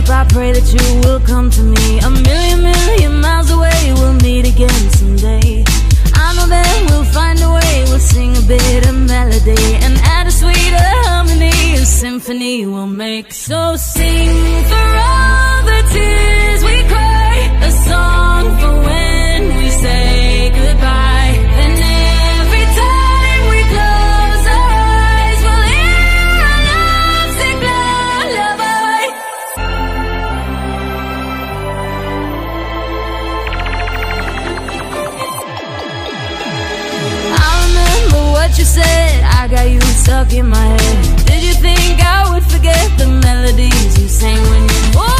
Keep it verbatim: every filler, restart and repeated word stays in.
I pray that you will come to me. A million, million miles away, we'll meet again someday. I know that we'll find a way, we'll sing a bit of melody and add a sweeter harmony, a symphony we'll make. So sing for all the tears we cry, a song for when we say goodbye. Then every time we close our eyes, we'll hear our lovesick lullaby. I remember what you said, I got you stuck in my head. Did you think I would forget the melodies you sang when you moved?